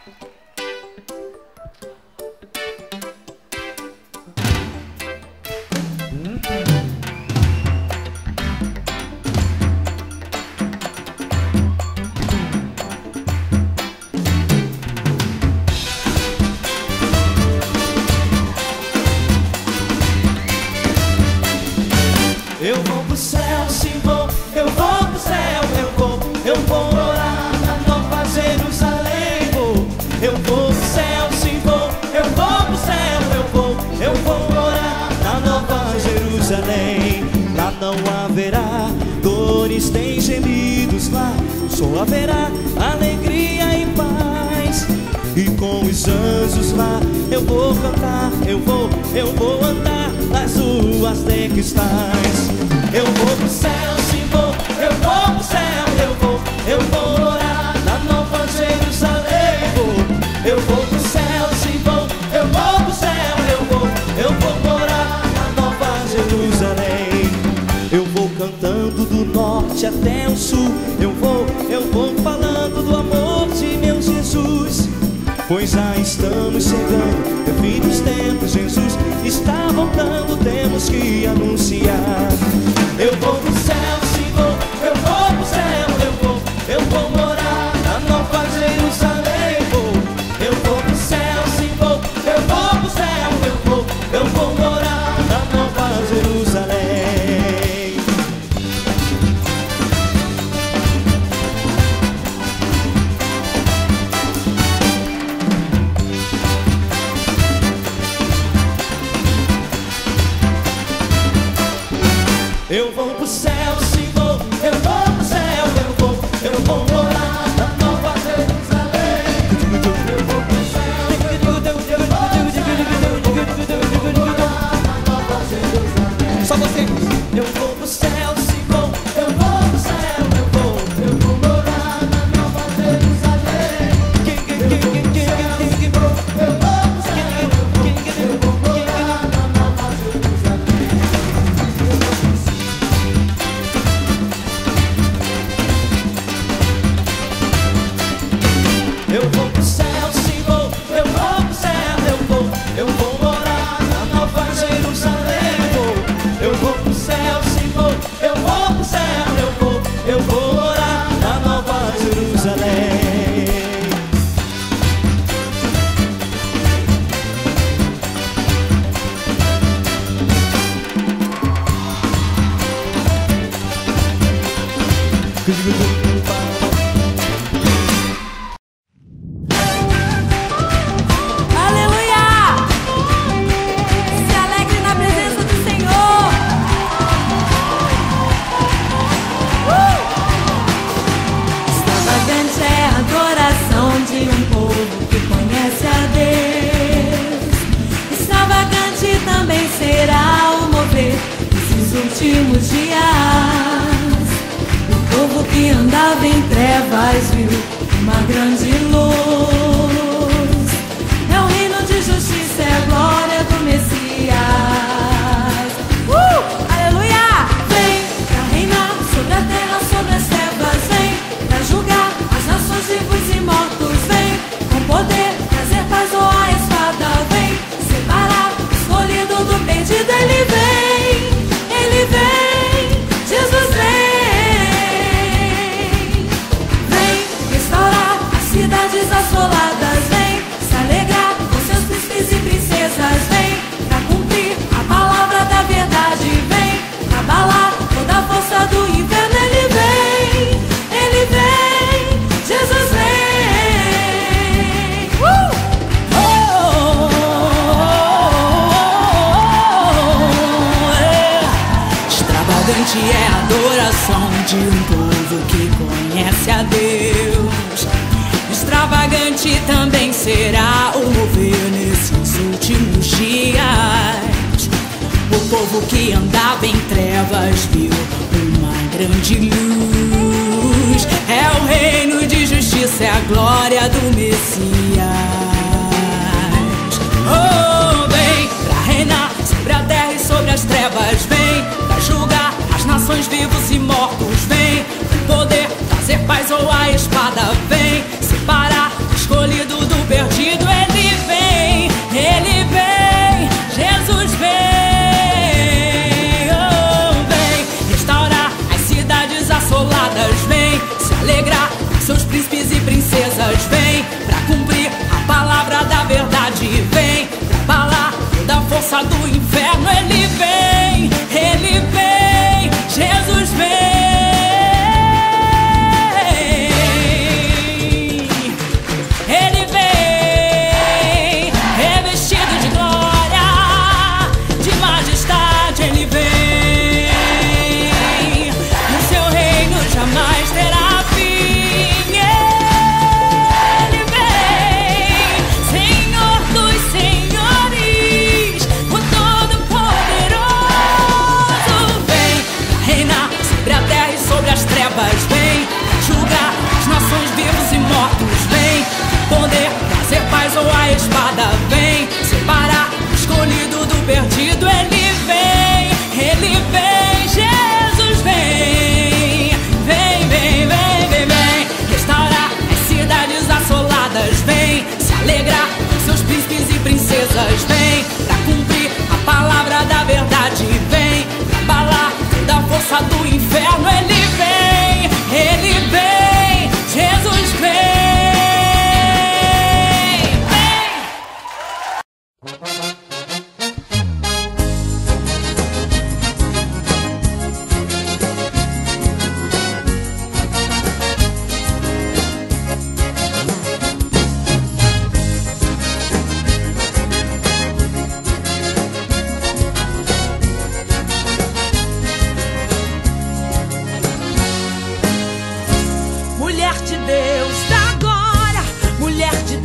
Eu vou pro céu, sim vou, eu vou pro céu, eu vou morar na Nova Jerusalém. Eu vou pro céu, sim vou, eu vou pro céu, eu vou morar na Nova Jerusalém. Lá não haverá dores nem gemidos, lá só haverá alegria e paz. E com os anjos lá eu vou cantar, eu vou andar nas ruas de cristais. Eu vou pro céu, sim vou, eu vou pro céu, eu vou morar na Nova Jerusalém. Eu vou pro céu, sim vou, eu vou pro céu, eu vou morar na Nova Jerusalém. Eu vou cantando do norte até o sul, eu vou falando do amor de meu Jesus. Pois já estamos chegando, é fim dos tempos, Jesus está voltando, temos que anunciar. Eu vou pro céu, sim vou, eu vou pro céu, eu vou morar na Nova Jerusalém. Eu vou pro céu, sim vou, eu vou pro céu, eu vou morar na Nova Jerusalém. Eu vou pro céu, sim vou, eu vou pro céu, eu vou morar na Nova Jerusalém. Eu vou pro céu, eu vou morar na Nova Jerusalém. Só você. Eu vou pro céu, sim vou, eu vou pro céu, eu vou morar na Nova Jerusalém. Eu vou pro céu, sim vou, eu vou pro céu, eu vou morar na Nova Jerusalém. Eu vou pro céu, sim vou, eu vou pro céu, eu vou morar na Nova Jerusalém. Eu vou pro céu, sim vou, eu vou pro céu, eu vou morar na Nova Jerusalém. Extravagante é a adoração de um povo que conhece a Deus. Extravagante também será o mover desses últimos dias. O povo que andava em trevas viu uma grande luz. É o reino de justiça, é a glória do Messias. Aleluia! Vem pra reinar sobre a terra, sobre as trevas. Vem pra julgar as nações, vivos e mortos. Vem com poder trazer paz ou a espada. Vem separar o escolhido do perdido. Ele vem, Jesus vem restaurar as cidades assoladas. Vem se alegrar com seus príncipes e princesas. Vem pra cumprir a palavra da verdade. Vem pra abalar toda a força do inferno. Ele vem, Jesus vem. Extravagante é a adoração de um povo que conhece a Deus. Extravagante também será o mover nesses últimos dias. O povo que andava em trevas viu uma grande luz. É o reino de justiça, é a glória do Messias. Vem pra reinar sobre a terra e sobre as trevas. Vem pra julgar as nações, vivos e mortos. Vem com poder trazer paz ou a espada. Vem separar o escolhido do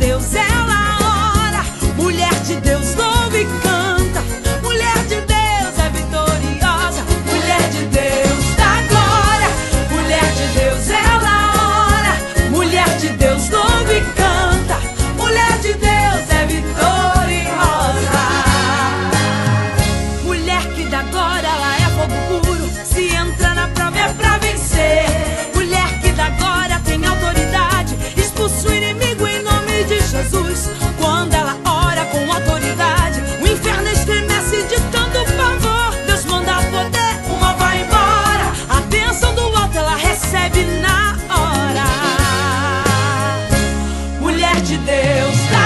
Deus, ela ora. Mulher de Deus, louva e canta. Mulher de Deus é vitoriosa. Mulher de Deus dá glória. Mulher de Deus, ela ora. Mulher de Deus, louva e canta. Mulher de Deus é vitoriosa. Mulher que dá glória, ela é fogo puro. Se entra na prova é pra vencer. Mulher que dá glória tem autoridade. Expulsa o inimigo em nome de Jesus. Quando ela ora com autoridade, o inferno estremece de tanto pavor. Deus manda poder, o mal vai embora. A bênção do alto ela recebe na hora. Mulher de Deus,